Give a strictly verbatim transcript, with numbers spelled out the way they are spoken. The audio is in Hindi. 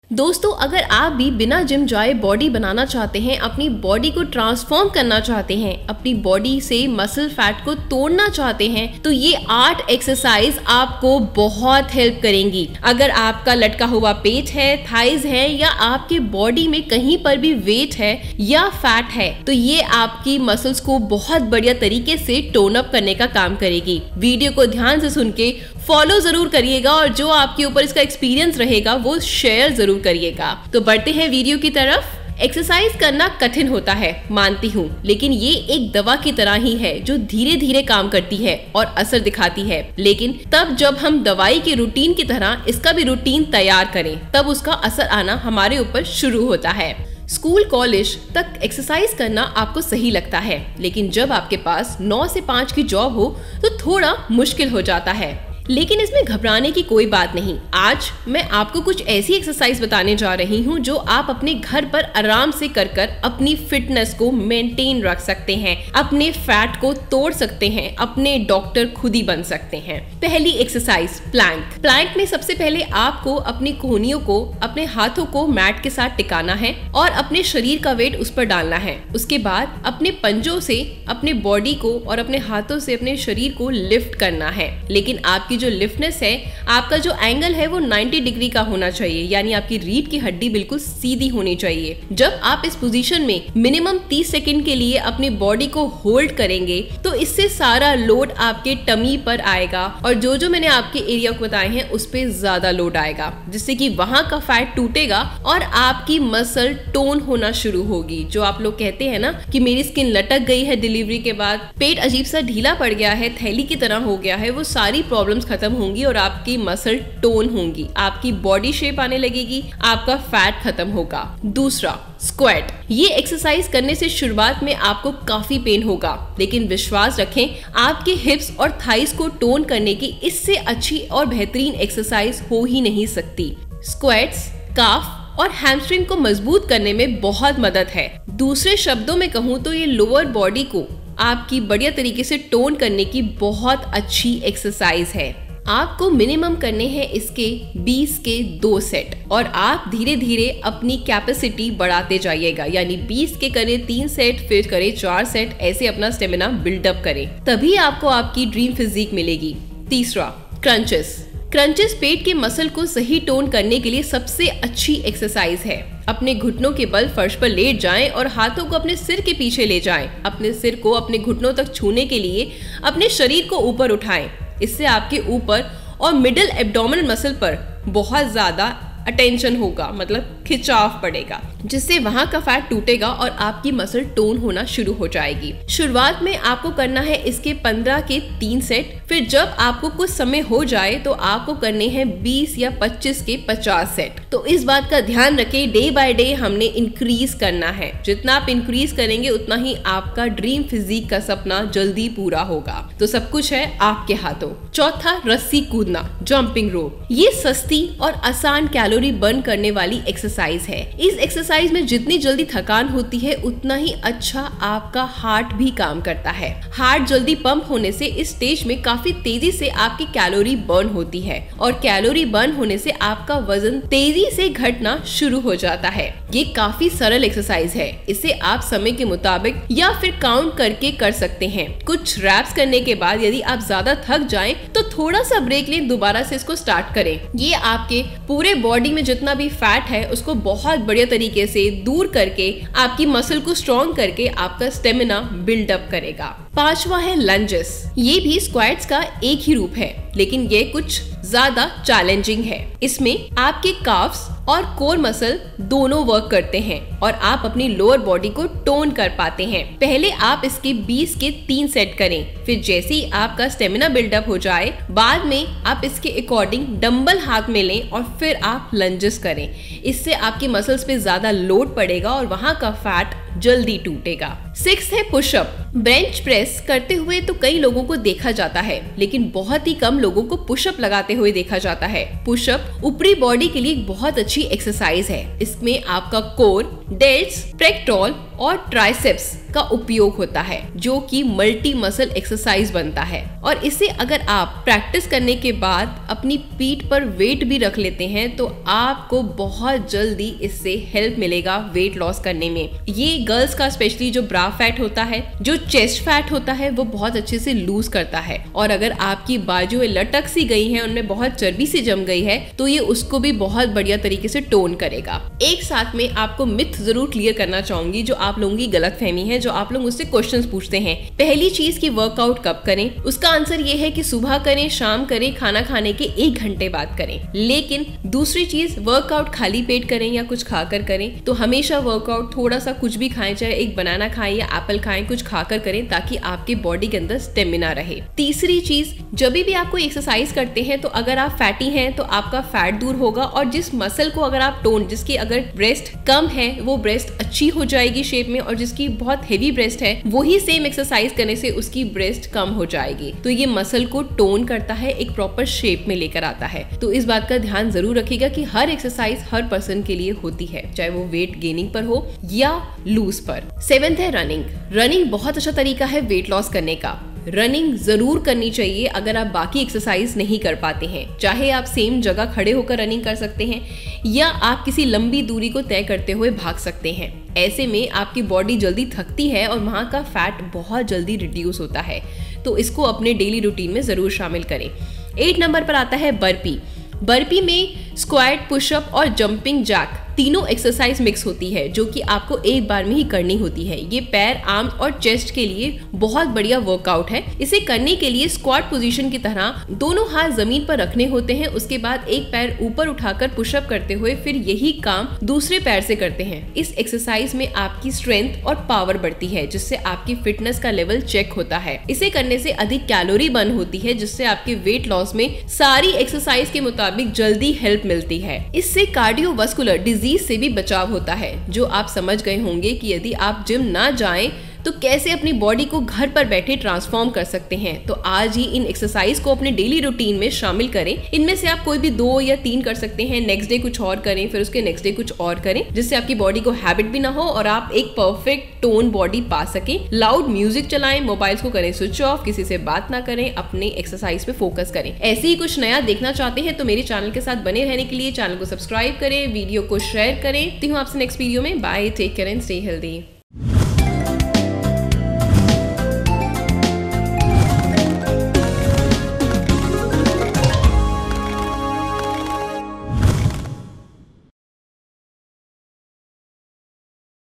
दोस्तों, अगर आप भी बिना जिम जाए बॉडी बनाना चाहते हैं, अपनी बॉडी को ट्रांसफॉर्म करना चाहते हैं, अपनी बॉडी से मसल फैट को तोड़ना चाहते हैं, तो ये आठ एक्सरसाइज आपको बहुत हेल्प करेंगी। अगर आपका लटका हुआ पेट है, थाइज है या आपके बॉडी में कहीं पर भी वेट है या फैट है, तो ये आपकी मसल्स को बहुत बढ़िया तरीके से टोन अप करने का काम करेगी। वीडियो को ध्यान से सुन के फॉलो जरूर करिएगा और जो आपके ऊपर इसका एक्सपीरियंस रहेगा वो शेयर जरूर करिएगा। तो बढ़ते हैं वीडियो की तरफ। एक्सरसाइज करना कठिन होता है, मानती हूँ, लेकिन ये एक दवा की तरह ही है जो धीरे धीरे काम करती है और असर दिखाती है। लेकिन तब जब हम दवाई के रूटीन की तरह इसका भी रूटीन तैयार करें, तब उसका असर आना हमारे ऊपर शुरू होता है। स्कूल कॉलेज तक एक्सरसाइज करना आपको सही लगता है, लेकिन जब आपके पास नौ से पाँच की जॉब हो तो थोड़ा मुश्किल हो जाता है। लेकिन इसमें घबराने की कोई बात नहीं। आज मैं आपको कुछ ऐसी एक्सरसाइज बताने जा रही हूँ जो आप अपने घर पर आराम से कर कर अपनी फिटनेस को मेंटेन रख सकते हैं, अपने फैट को तोड़ सकते हैं, अपने डॉक्टर खुद ही बन सकते हैं। पहली एक्सरसाइज प्लैंक। प्लैंक में सबसे पहले आपको अपनी कोहनियों को, अपने हाथों को मैट के साथ टिकाना है और अपने शरीर का वेट उस पर डालना है। उसके बाद अपने पंजों से अपने बॉडी को और अपने हाथों से अपने शरीर को लिफ्ट करना है। लेकिन आपकी जो लिफ्टनेस है, आपका जो एंगल है वो नब्बे डिग्री का होना चाहिए, यानी आपकी रीढ़ की हड्डी बिल्कुल सीधी होनी चाहिए। जब आप इस पोजीशन में मिनिमम तीस सेकंड के लिए अपनी बॉडी को होल्ड करेंगे तो इससे सारा लोड आपके टमी पर आएगा और जो जो मैंने आपके एरिया को बताए हैं उस पे ज्यादा लोड आएगा, जिससे कि वहां का फैट टूटेगा और आपकी मसल टोन होना शुरू होगी। जो आप लोग कहते हैं ना कि मेरी स्किन लटक गई है डिलीवरी के बाद, पेट अजीब सा ढीला पड़ गया है, थैली की तरह हो गया है, वो सारी प्रॉब्लम्स खत्म होंगी और आपकी मसल टोन होंगी, आपकी बॉडी शेप आने लगेगी, आपका फैट खत्म होगा। दूसरा, स्क्वाट। ये एक्सरसाइज करने से शुरुआत में आपको काफी पेन होगा, लेकिन विश्वास रखें, आपके हिप्स और थाइस को टोन करने की इससे अच्छी और बेहतरीन एक्सरसाइज हो ही नहीं सकती। स्क्वाट्स काफ और हैमस्ट्रिंग को मजबूत करने में बहुत मदद है। दूसरे शब्दों में कहूँ तो ये लोअर बॉडी को आपकी बढ़िया तरीके से टोन करने की बहुत अच्छी एक्सरसाइज है। आपको मिनिमम करने हैं इसके बीस के दो सेट और आप धीरे धीरे अपनी कैपेसिटी बढ़ाते जाइएगा, यानी बीस के करें तीन सेट, फिर करें चार सेट, ऐसे अपना स्टेमिना बिल्डअप करें, तभी आपको आपकी ड्रीम फिजिक मिलेगी। तीसरा, क्रंचेस। क्रंचेस पेट के मसल को सही टोन करने के लिए सबसे अच्छी एक्सरसाइज है। अपने घुटनों के बल फर्श पर लेट जाएं और हाथों को अपने सिर के पीछे ले जाएं। अपने सिर को अपने घुटनों तक छूने के लिए अपने शरीर को ऊपर उठाएं। इससे आपके ऊपर और मिडिल एब्डोमिनल मसल पर बहुत ज्यादा अटेंशन होगा, मतलब खिंचाव पड़ेगा, जिससे वहां का फैट टूटेगा और आपकी मसल टोन होना शुरू हो जाएगी। शुरुआत में आपको करना है इसके पंद्रह के तीन सेट, फिर जब आपको कुछ समय हो जाए तो आपको करने हैं बीस या पच्चीस के पचास सेट। तो इस बात का ध्यान रखें, डे बाय डे हमने इंक्रीज करना है। जितना आप इंक्रीज करेंगे उतना ही आपका ड्रीम फिजिक का सपना जल्दी पूरा होगा। तो सब कुछ है आपके हाथों। चौथा, रस्सी कूदना, जंपिंग रोप। ये सस्ती और आसान कैलोरी बर्न करने वाली एक्सरसाइज है। इस एक्सरसाइज में जितनी जल्दी थकान होती है उतना ही अच्छा आपका हार्ट भी काम करता है। हार्ट जल्दी पंप होने से इस स्टेज में काफी तेजी से आपकी कैलोरी बर्न होती है और कैलोरी बर्न होने से आपका वजन तेजी से घटना शुरू हो जाता है। ये काफी सरल एक्सरसाइज है, इसे आप समय के मुताबिक या फिर काउंट करके कर सकते हैं। कुछ रैप्स करने के बाद यदि आप ज्यादा थक जाएं तो थोड़ा सा ब्रेक लें, दोबारा से इसको स्टार्ट करें। ये आपके पूरे बॉडी में जितना भी फैट है उसको बहुत बढ़िया तरीके से दूर करके आपकी मसल को स्ट्रॉन्ग करके आपका स्टेमिना बिल्डअप करेगा। पांचवा है लंजेस। ये भी स्क्वाट्स का एक ही रूप है, लेकिन ये कुछ ज्यादा चैलेंजिंग है। इसमें आपके काफ्स और कोर मसल दोनों वर्क करते हैं और आप अपनी लोअर बॉडी को टोन कर पाते हैं। पहले आप इसके बीस के तीन सेट करें, फिर जैसे ही आपका स्टेमिना बिल्डअप हो जाए, बाद में आप इसके अकॉर्डिंग डंबल हाथ में लें और फिर आप लंजेस करें। इससे आपकी मसल्स पे ज्यादा लोड पड़ेगा और वहां का फैट जल्दी टूटेगा। सिक्स्थ है पुशअप। बेंच प्रेस करते हुए तो कई लोगों को देखा जाता है, लेकिन बहुत ही कम लोगों को पुशअप लगाते हुए देखा जाता है। पुशअप ऊपरी बॉडी के लिए एक बहुत अच्छी एक्सरसाइज है। इसमें आपका कोर, डेल्ट्स, पेक्टोरल और ट्राइसेप्स का उपयोग होता है, जो कि मल्टी मसल एक्सरसाइज बनता है। और इसे अगर आप प्रैक्टिस करने के बाद अपनी पीठ पर वेट भी रख लेते हैं तो आपको बहुत जल्दी इससे हेल्प मिलेगा वेट लॉस करने में। ये गर्ल्स का स्पेशली जो ब्रा फैट होता है, जो चेस्ट फैट होता है, वो बहुत अच्छे से लूज करता है। और अगर आपकी बाजुएं लटक सी गई हैं, उनमें बहुत चर्बी सी जम गई है, तो ये उसको भी बहुत बढ़िया तरीके से टोन करेगा। एक साथ में आपको मिथ जरूर क्लियर करना चाहूंगी, जो आप लोगों की गलतफहमी है, जो आप लोग मुझसे क्वेश्चंस पूछते हैं। पहली चीज की वर्कआउट कब करें, उसका आंसर ये है कि सुबह करें, शाम करें, खाना खाने के एक घंटे बाद करें। लेकिन दूसरी चीज, वर्कआउट खाली पेट करें या कुछ खाकर करें, तो हमेशा वर्कआउट थोड़ा सा कुछ भी खाएं, चाहे एक बनाना खाएं या एप्पल खाएं, कुछ खाकर करें, ताकि आपकी बॉडी के अंदर स्टेमिना रहे। तीसरी चीज, जब भी आप कोई एक्सरसाइज करते हैं तो अगर आप फैटी हैं तो आपका फैट दूर होगा, और जिस मसल को अगर आप टोन, जिसकी अगर ब्रेस्ट कम है वो ब्रेस्ट अच्छी हो जाएगी शेप में, और जिसकी बहुत हेवी ब्रेस्ट है वही सेम एक्सरसाइज करने से उसकी ब्रेस्ट कम हो जाएगी। तो ये मसल को टोन करता है, एक प्रॉपर शेप में लेकर आता है। तो इस बात का ध्यान जरूर रखिएगा कि हर एक्सरसाइज हर पर्सन के लिए होती है, चाहे वो वेट गेनिंग पर हो या लूज पर। सेवेंथ है रनिंग। रनिंग बहुत अच्छा तरीका है वेट लॉस करने का। रनिंग जरूर करनी चाहिए अगर आप बाकी एक्सरसाइज नहीं कर पाते हैं, चाहे आप सेम जगह खड़े होकर रनिंग कर सकते हैं या आप किसी लंबी दूरी को तय करते हुए भाग सकते हैं। ऐसे में आपकी बॉडी जल्दी थकती है और वहाँ का फैट बहुत जल्दी रिड्यूस होता है, तो इसको अपने डेली रूटीन में जरूर शामिल करें। एट नंबर पर आता है बर्पी। बर्पी में स्क्वाट, पुशअप और जंपिंग जैक तीनों एक्सरसाइज मिक्स होती है, जो कि आपको एक बार में ही करनी होती है। ये पैर, आर्म और चेस्ट के लिए बहुत बढ़िया वर्कआउट है। इसे करने के लिए स्क्वाट पोजीशन की तरह दोनों हाथ जमीन पर रखने होते हैं, उसके बाद एक पैर ऊपर उठाकर पुशअप करते हुए फिर यही काम दूसरे पैर से करते हैं। इस एक्सरसाइज में आपकी स्ट्रेंथ और पावर बढ़ती है, जिससे आपकी फिटनेस का लेवल चेक होता है। इसे करने से अधिक कैलोरी बर्न होती है, जिससे आपके वेट लॉस में सारी एक्सरसाइज के मुताबिक जल्दी हेल्प मिलती है। इससे कार्डियोवास्कुलर डिजीज से भी बचाव होता है, जो आप समझ गए होंगे कि यदि आप जिम ना जाएं तो कैसे अपनी बॉडी को घर पर बैठे ट्रांसफॉर्म कर सकते हैं। तो आज ही इन एक्सरसाइज को अपने डेली रूटीन में शामिल करें। इनमें से आप कोई भी दो या तीन कर सकते हैं, नेक्स्ट डे कुछ और करें, फिर उसके नेक्स्ट डे कुछ और करें, जिससे आपकी बॉडी को हैबिट भी ना हो और आप एक परफेक्ट टोन बॉडी पा सकें। लाउड म्यूजिक चलाएं, मोबाइल्स को करें स्विच ऑफ, किसी से बात ना करें, अपने एक्सरसाइज पे फोकस करें। ऐसे ही कुछ नया देखना चाहते हैं तो मेरे चैनल के साथ बने रहने के लिए चैनल को सब्सक्राइब करें, वीडियो को शेयर करें। तो हूँ आपसे नेक्स्ट वीडियो में। Bye, take care and stay healthy.